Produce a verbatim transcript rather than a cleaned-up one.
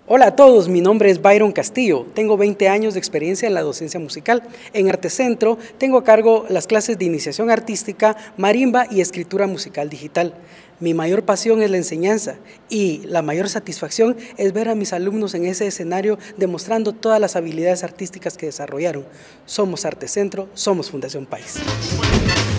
Hola a todos, mi nombre es Byron Castillo, tengo veinte años de experiencia en la docencia musical. En Arte Centro tengo a cargo las clases de iniciación artística, marimba y escritura musical digital. Mi mayor pasión es la enseñanza y la mayor satisfacción es ver a mis alumnos en ese escenario demostrando todas las habilidades artísticas que desarrollaron. Somos Arte Centro, somos Fundación País.